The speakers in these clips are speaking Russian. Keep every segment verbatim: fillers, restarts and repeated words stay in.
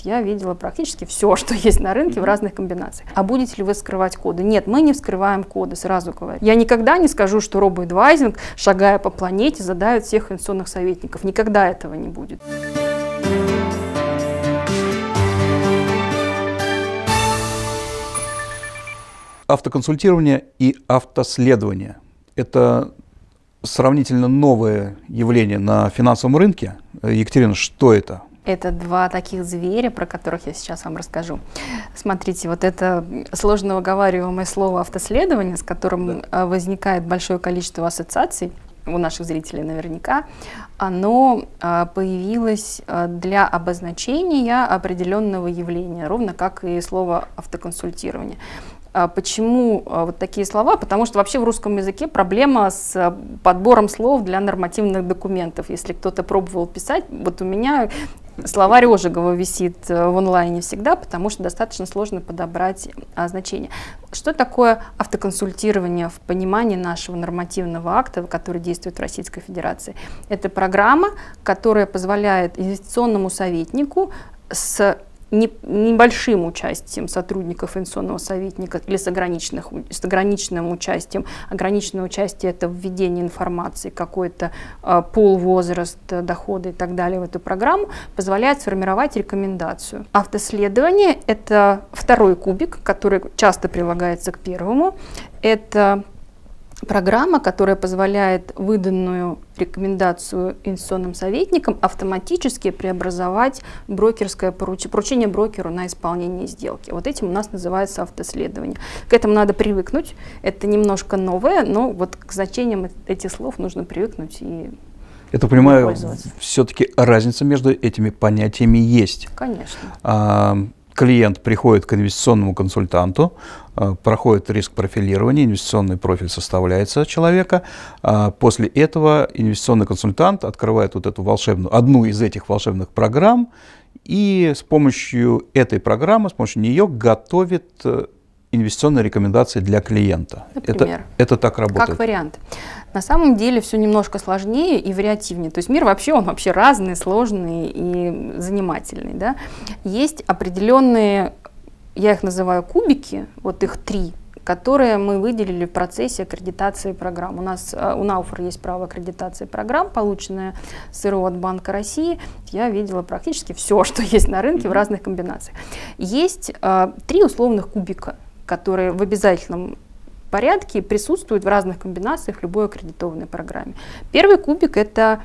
Я видела практически все, что есть на рынке в разных комбинациях. А будете ли вы скрывать коды? Нет, мы не вскрываем коды, сразу говорю. Я никогда не скажу, что робоэдвайзинг, шагая по планете, задавит всех инвестиционных советников. Никогда этого не будет. Автоконсультирование и автоследование – это сравнительно новое явление на финансовом рынке. Екатерина, что это? Это два таких зверя, про которых я сейчас вам расскажу. Смотрите, вот это сложно выговариваемое слово автоследование, с которым да. возникает большое количество ассоциаций, у наших зрителей наверняка, оно появилось для обозначения определенного явления, ровно как и слово автоконсультирование. Почему вот такие слова? Потому что вообще в русском языке проблема с подбором слов для нормативных документов. Если кто-то пробовал писать, вот у меня словарь Ожегова висит в онлайне всегда, потому что достаточно сложно подобрать значение. Что такое автоконсультирование в понимании нашего нормативного акта, который действует в Российской Федерации? Это программа, которая позволяет инвестиционному советнику с небольшим участием сотрудников инвестиционного советника или с, с ограниченным участием. Ограниченное участие – это введение информации, какой-то э, пол, возраст, доходы и так далее в эту программу, позволяет сформировать рекомендацию. Автоследование – это второй кубик, который часто прилагается к первому. Это программа, которая позволяет выданную рекомендацию инвестиционным советникам автоматически преобразовать брокерское поруч... поручение брокеру на исполнение сделки. Вот этим у нас называется автоследование. К этому надо привыкнуть. Это немножко новое, но вот к значениям этих слов нужно привыкнуть и Это, понимаю, все-таки разница между этими понятиями есть. Конечно. А, клиент приходит к инвестиционному консультанту, проходит риск профилирования, инвестиционный профиль составляется человека. После этого инвестиционный консультант открывает вот эту волшебную, одну из этих волшебных программ, и с помощью этой программы, с помощью нее готовит инвестиционные рекомендации для клиента. Например, это, это так работает. Как вариант. На самом деле все немножко сложнее и вариативнее. То есть мир вообще, он вообще разный, сложный и занимательный. Да? Есть определенные, я их называю кубики, вот их три, которые мы выделили в процессе аккредитации программ. У нас у Науфор есть право аккредитации программ, полученное с эр о от Банка России. Я видела практически все, что есть на рынке в разных комбинациях. Есть э, три условных кубика, которые в обязательном порядке присутствуют в разных комбинациях в любой аккредитованной программе. Первый кубик – это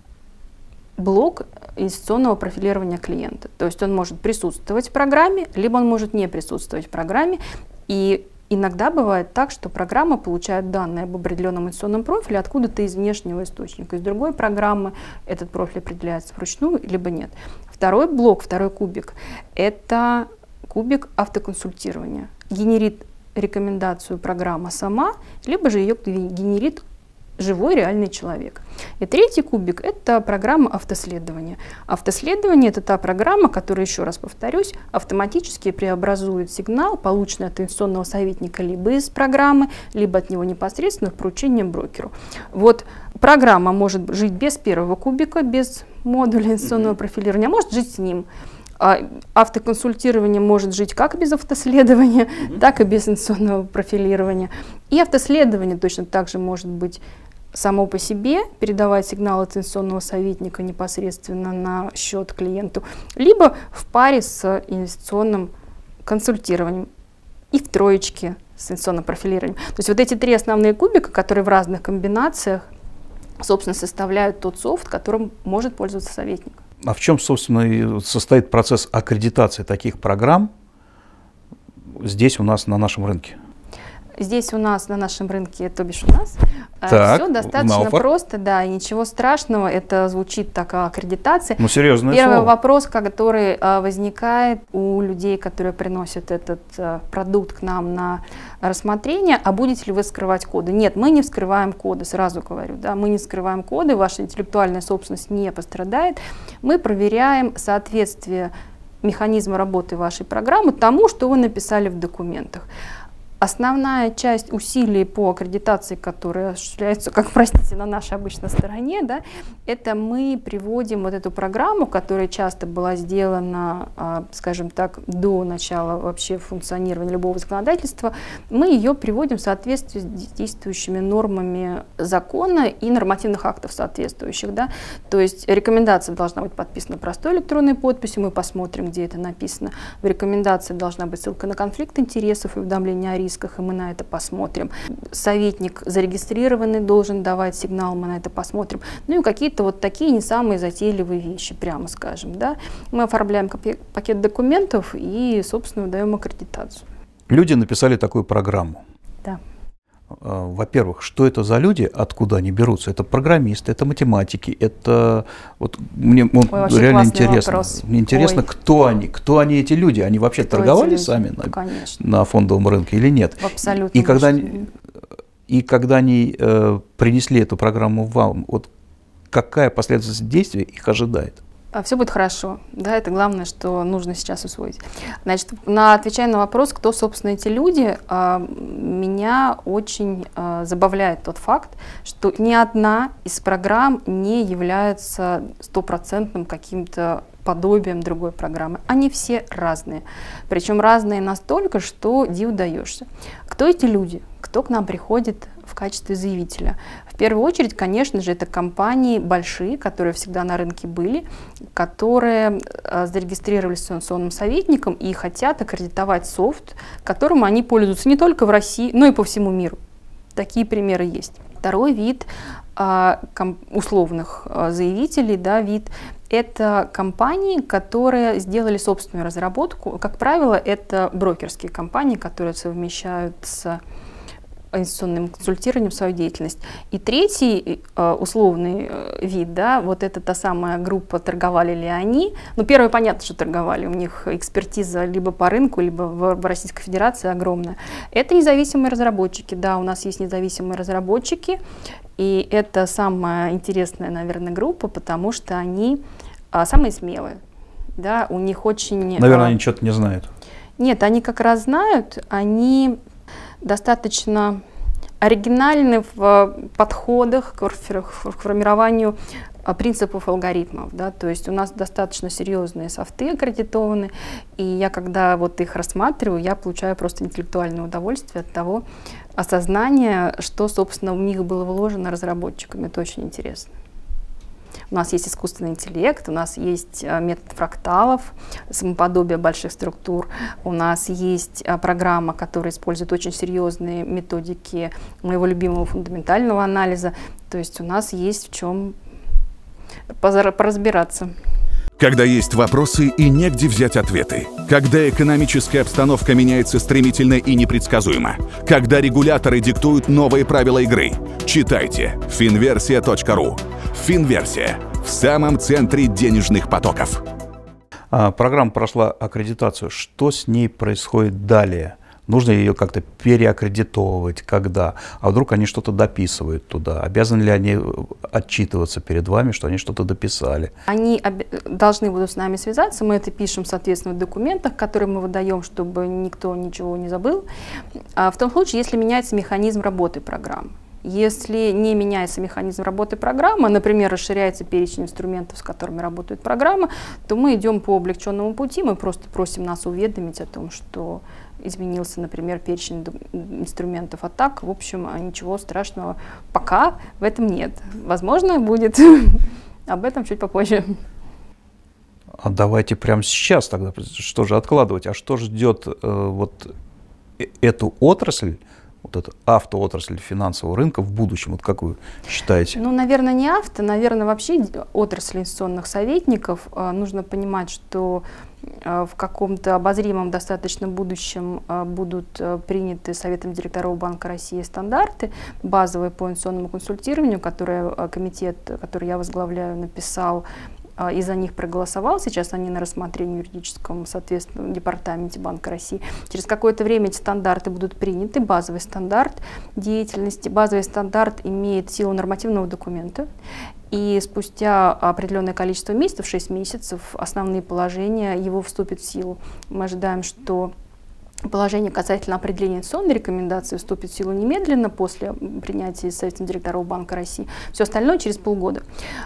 блок инвестиционного профилирования клиента. То есть он может присутствовать в программе, либо он может не присутствовать в программе. И иногда бывает так, что программа получает данные об определенном инвестиционном профиле откуда-то из внешнего источника, из другой программы этот профиль определяется вручную, либо нет. Второй блок, второй кубик – это кубик автоконсультирования. Генерит рекомендацию программа сама, либо же ее генерит живой реальный человек. И третий кубик – это программа автоследования. Автоследование – это та программа, которая, еще раз повторюсь, автоматически преобразует сигнал, полученный от инвестиционного советника либо из программы, либо от него непосредственно к поручениям брокеру. Вот программа может жить без первого кубика, без модуля инвестиционного профилирования, а может жить с ним. Автоконсультирование может жить как без автоследования, mm-hmm. так и без инвестиционного профилирования. И автоследование точно так же может быть само по себе, передавать сигнал от инвестиционного советника непосредственно на счет клиенту, либо в паре с инвестиционным консультированием и в троечке с инвестиционным профилированием. То есть вот эти три основные кубика, которые в разных комбинациях, собственно, составляют тот софт, которым может пользоваться советник. А в чем, собственно, состоит процесс аккредитации таких программ здесь у нас на нашем рынке? Здесь у нас на нашем рынке, то бишь у нас, так, все достаточно Науфор. Просто, да, и ничего страшного, это звучит так, аккредитация. Ну, серьезное Первый слово. вопрос, который а, возникает у людей, которые приносят этот а, продукт к нам на рассмотрение, а будете ли вы скрывать коды? Нет, мы не вскрываем коды, сразу говорю, да, мы не скрываем коды, ваша интеллектуальная собственность не пострадает. Мы проверяем соответствие механизма работы вашей программы тому, что вы написали в документах. Основная часть усилий по аккредитации, которые осуществляются, как, простите, на нашей обычной стороне, да, это мы приводим вот эту программу, которая часто была сделана, скажем так, до начала вообще функционирования любого законодательства, мы ее приводим в соответствии с действующими нормами закона и нормативных актов соответствующих. Да. То есть рекомендация должна быть подписана простой электронной подписью, мы посмотрим, где это написано. В рекомендации должна быть ссылка на конфликт интересов и уведомление о рисках, и мы на это посмотрим. Советник зарегистрированный должен давать сигнал, мы на это посмотрим. Ну и какие-то вот такие не самые затейливые вещи, прямо скажем. Да? Мы оформляем пакет документов и, собственно, даем аккредитацию. Люди написали такую программу. Да. Во-первых, что это за люди, откуда они берутся? Это программисты, это математики, это вот мне вот, Ой, реально интересно. Вопрос. Мне интересно, Ой. кто они, кто они эти люди? Они вообще Кто торговали сами на, на фондовом рынке или нет? Абсолютно. И когда они, и когда они э, принесли эту программу вам, вот какая последовательность действий их ожидает? Все будет хорошо, да, это главное, что нужно сейчас усвоить. Значит, на, отвечая на вопрос, кто, собственно, эти люди, меня очень забавляет тот факт, что ни одна из программ не является стопроцентным каким-то подобием другой программы. Они все разные. Причем разные настолько, что диву даешься. Кто эти люди? Кто к нам приходит в качестве заявителя? В первую очередь, конечно же, это компании большие, которые всегда на рынке были, которые зарегистрировались санкционным советником и хотят аккредитовать софт, которым они пользуются не только в России, но и по всему миру. Такие примеры есть. Второй вид условных заявителей, да, вид, это компании, которые сделали собственную разработку. Как правило, это брокерские компании, которые совмещают с инвестиционным консультированием свою деятельность. И третий условный вид, да, вот это та самая группа, торговали ли они. Ну, первое, понятно, что торговали, у них экспертиза либо по рынку, либо в Российской Федерации огромная. Это независимые разработчики, да, у нас есть независимые разработчики, и это самая интересная, наверное, группа, потому что они а, самые смелые, да, у них очень... Наверное, а, они что-то не знают. Нет, они как раз знают, они достаточно оригинальны в подходах к формированию принципов алгоритмов, да, то есть у нас достаточно серьезные софты аккредитованы, и я, когда вот их рассматриваю, я получаю просто интеллектуальное удовольствие от того осознания, что, собственно, у них было вложено разработчиками. Это очень интересно. У нас есть искусственный интеллект, у нас есть метод фракталов, самоподобие больших структур, у нас есть программа, которая использует очень серьезные методики моего любимого фундаментального анализа. То есть у нас есть в чем поразбираться. Когда есть вопросы и негде взять ответы. Когда экономическая обстановка меняется стремительно и непредсказуемо. Когда регуляторы диктуют новые правила игры. Читайте финверсия точка ру. Финверсия. В самом центре денежных потоков. А, программа прошла аккредитацию. Что с ней происходит далее? Нужно ее как-то переаккредитовывать, когда? А вдруг они что-то дописывают туда? Обязаны ли они отчитываться перед вами, что они что-то дописали? Они должны будут с нами связаться, мы это пишем, соответственно, в документах, которые мы выдаем, чтобы никто ничего не забыл. А в том случае, если меняется механизм работы программы. Если не меняется механизм работы программы, например, расширяется перечень инструментов, с которыми работает программа, то мы идем по облегченному пути, мы просто просим нас уведомить о том, что изменился, например, перечень инструментов. А так, в общем, ничего страшного пока в этом нет. Возможно, будет. Об этом чуть попозже. А давайте прямо сейчас тогда, что же откладывать? А что ждет э, вот эту отрасль, вот эту автоотрасль финансового рынка в будущем? Вот как вы считаете? Ну, наверное, не авто, наверное, вообще отрасль инвестиционных советников. Нужно понимать, что в каком-то обозримом достаточно будущем будут приняты Советом директоров Банка России стандарты базовые по инвестиционному консультированию, которые комитет, который я возглавляю, написал и за них проголосовал. Сейчас они на рассмотрении в юридическом, соответственно, департаменте Банка России. Через какое-то время эти стандарты будут приняты. Базовый стандарт деятельности. Базовый стандарт имеет силу нормативного документа. И спустя определенное количество месяцев, шесть месяцев, основные положения его вступят в силу. Мы ожидаем, что Положение касательно определения инвестиционной рекомендации вступит в силу немедленно после принятия Советом директоров Банка России. Все остальное через полгода.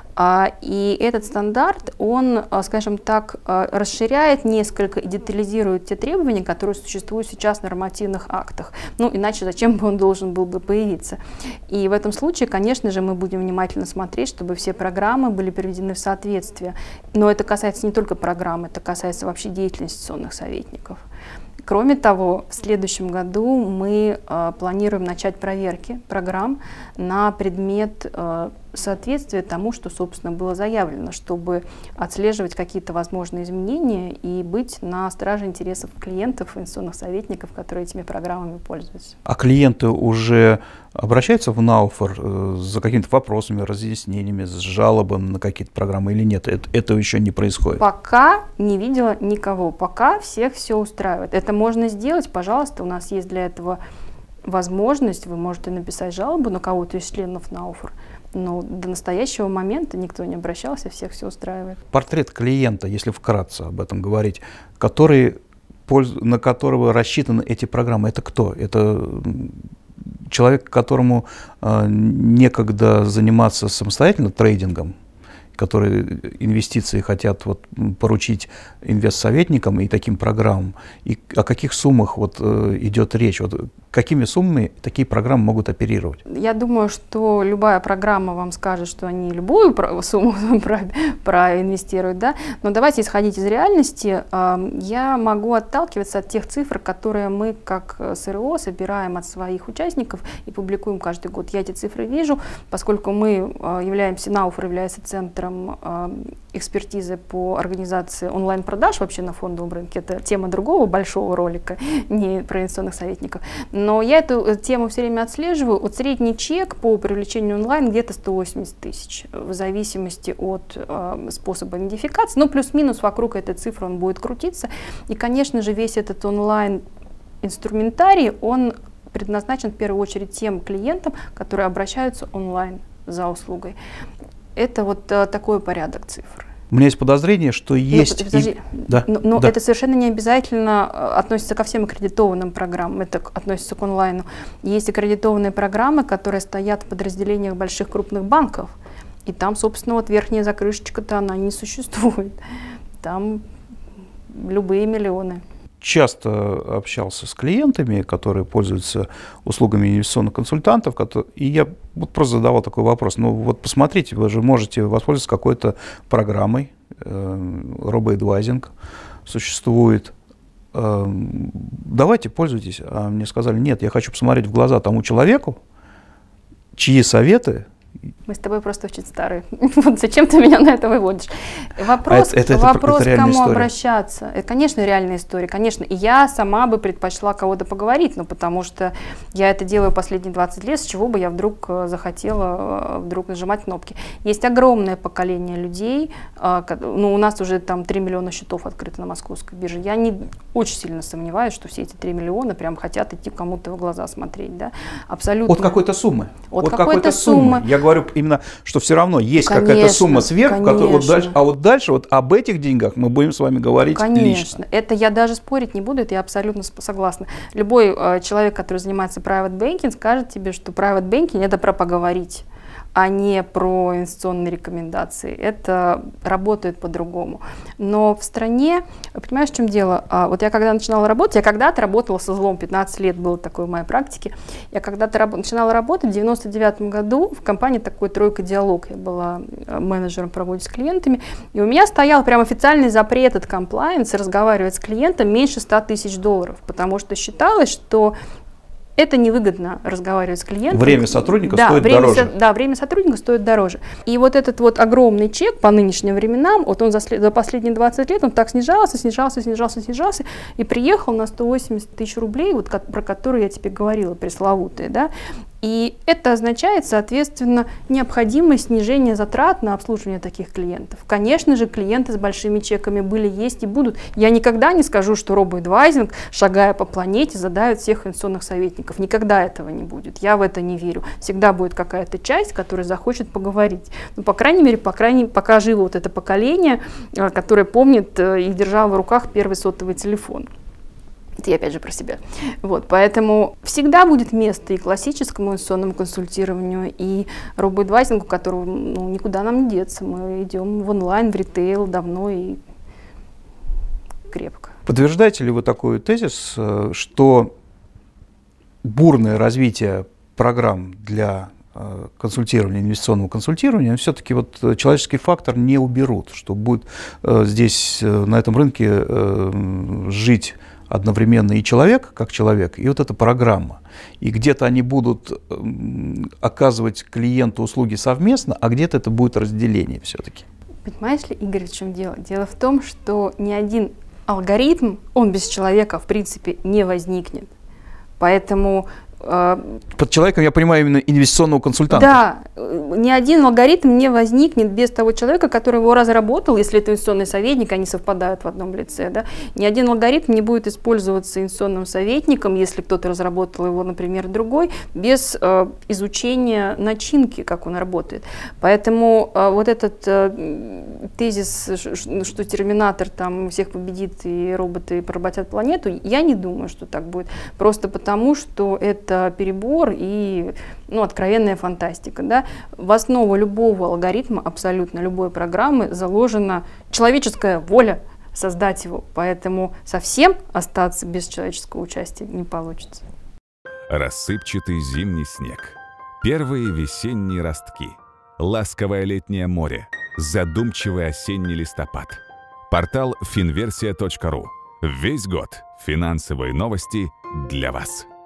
И этот стандарт, он, скажем так, расширяет несколько и детализирует те требования, которые существуют сейчас в нормативных актах. Ну, иначе зачем бы он должен был бы появиться? И в этом случае, конечно же, мы будем внимательно смотреть, чтобы все программы были приведены в соответствие. Но это касается не только программ, это касается вообще деятельности инвестиционных советников. Кроме того, в следующем году мы э, планируем начать проверки программ на предмет э, соответствия тому, что, собственно, было заявлено, чтобы отслеживать какие-то возможные изменения и быть на страже интересов клиентов, инвестиционных советников, которые этими программами пользуются. А клиенты уже обращаются в Науфор э, за какими-то вопросами, разъяснениями, с жалобами на какие-то программы или нет? Это, этого еще не происходит? Пока не видела никого, пока всех все устраивает. Это можно сделать, пожалуйста, у нас есть для этого возможность, вы можете написать жалобу на кого-то из членов Науфор. Но до настоящего момента никто не обращался, всех все устраивает. Портрет клиента, если вкратце об этом говорить, который, на которого рассчитаны эти программы, это кто? Это человек, которому э, некогда заниматься самостоятельно трейдингом, которые инвестиции хотят вот поручить инвестсоветникам и таким программам. И о каких суммах вот, э, идет речь? Вот, какими суммами такие программы могут оперировать? Я думаю, что любая программа вам скажет, что они любую сумму проинвестируют, да? Но давайте исходить из реальности. Я могу отталкиваться от тех цифр, которые мы как СРО собираем от своих участников и публикуем каждый год. Я эти цифры вижу, поскольку мы являемся, Науфор является центром экспертизы по организации онлайн-продаж вообще на фондовом рынке. Это тема другого большого ролика, не про инвестиционных советников. Но я эту тему все время отслеживаю. Вот средний чек по привлечению онлайн где-то сто восемьдесят тысяч, в зависимости от э, способа идентификации. Ну, плюс-минус вокруг этой цифры он будет крутиться. И, конечно же, весь этот онлайн-инструментарий, он предназначен в первую очередь тем клиентам, которые обращаются онлайн за услугой. Это вот а, такой порядок цифр. У меня есть подозрение, что есть... Но, подожди, и... да, но, но да. это совершенно не обязательно относится ко всем аккредитованным программам, это относится к онлайну. Есть аккредитованные программы, которые стоят в подразделениях больших крупных банков, и там, собственно, вот верхняя закрышечка-то она не существует. Там любые миллионы. Часто общался с клиентами, которые пользуются услугами инвестиционных консультантов, и я вот просто задавал такой вопрос. Ну вот посмотрите, вы же можете воспользоваться какой-то программой, э, робоэдвайзинг существует. Э, давайте пользуйтесь. А мне сказали, нет, я хочу посмотреть в глаза тому человеку, чьи советы. Мы с тобой просто очень старые. Вот зачем ты меня на это выводишь? Вопрос, это, это, вопрос это к кому история. обращаться. Это, конечно, реальная история. Конечно, и я сама бы предпочла кого-то поговорить, но потому что я это делаю последние двадцать лет, с чего бы я вдруг захотела вдруг нажимать кнопки. Есть огромное поколение людей, ну, у нас уже там три миллиона счетов открыто на московской бирже. Я не очень сильно сомневаюсь, что все эти три миллиона прям хотят идти кому-то в глаза смотреть. Да? Абсолютно. От какой-то суммы. От, От какой-то какой-то суммы. суммы. Я говорю именно, что все равно есть какая-то сумма сверху, которая вот дальше, а вот дальше вот об этих деньгах мы будем с вами говорить Конечно. лично. Это я даже спорить не буду, это я абсолютно согласна. Любой э, человек, который занимается private banking, скажет тебе, что private banking это про поговорить, а не про инвестиционные рекомендации. Это работает по-другому. Но в стране, понимаешь, в чем дело? Вот я когда начинала работать, я когда-то работала со злом, пятнадцать лет было такое в моей практике. Я когда-то раб- начинала работать в девяносто девятом году в компании такой «Тройка Диалог». Я была менеджером по работе с клиентами. И у меня стоял прям официальный запрет от комплайенса разговаривать с клиентом меньше ста тысяч долларов, потому что считалось, что это невыгодно разговаривать с клиентом. Время сотрудника да, стоит время дороже. Со, да, время сотрудника стоит дороже. И вот этот вот огромный чек по нынешним временам, вот он за, след, за последние двадцать лет, он так снижался, снижался, снижался, снижался, и приехал на сто восемьдесят тысяч рублей, вот, про которые я тебе говорила, пресловутые, да. И это означает, соответственно, необходимое снижение затрат на обслуживание таких клиентов. Конечно же, клиенты с большими чеками были, есть и будут. Я никогда не скажу, что робоэдвайзинг, шагая по планете, задавит всех инвестиционных советников. Никогда этого не будет. Я в это не верю. Всегда будет какая-то часть, которая захочет поговорить. Ну, по крайней мере, по крайней, пока живо вот это поколение, которое помнит и держало в руках первый сотовый телефон. Это я опять же про себя. Вот, поэтому всегда будет место и классическому инвестиционному консультированию, и робоэдвайзингу, которого ну, никуда нам не деться. Мы идем в онлайн, в ритейл давно и крепко. Подтверждаете ли вы такой тезис, что бурное развитие программ для консультирования, инвестиционного консультирования, все-таки вот человеческий фактор не уберут, что будет здесь, на этом рынке, жить одновременно и человек, как человек, и вот эта программа. И где-то они будут оказывать клиенту услуги совместно, а где-то это будет разделение все-таки. Понимаешь ли, Игорь, в чем дело? Дело в том, что ни один алгоритм, он без человека, в принципе, не возникнет. Поэтому... Под человеком я понимаю именно инвестиционного консультанта. Да, ни один алгоритм не возникнет без того человека, который его разработал, если это инвестиционный советник, они совпадают в одном лице. Да? Ни один алгоритм не будет использоваться инвестиционным советником, если кто-то разработал его, например, другой, без э, изучения начинки, как он работает. Поэтому э, вот этот э, тезис, что терминатор там всех победит и роботы поработят планету, я не думаю, что так будет. Просто потому, что это Это перебор и ну, откровенная фантастика. Да? В основу любого алгоритма, абсолютно любой программы заложена человеческая воля создать его. Поэтому совсем остаться без человеческого участия не получится. Рассыпчатый зимний снег, первые весенние ростки, ласковое летнее море, задумчивый осенний листопад. Портал финверсия точка ру. Весь год финансовые новости для вас.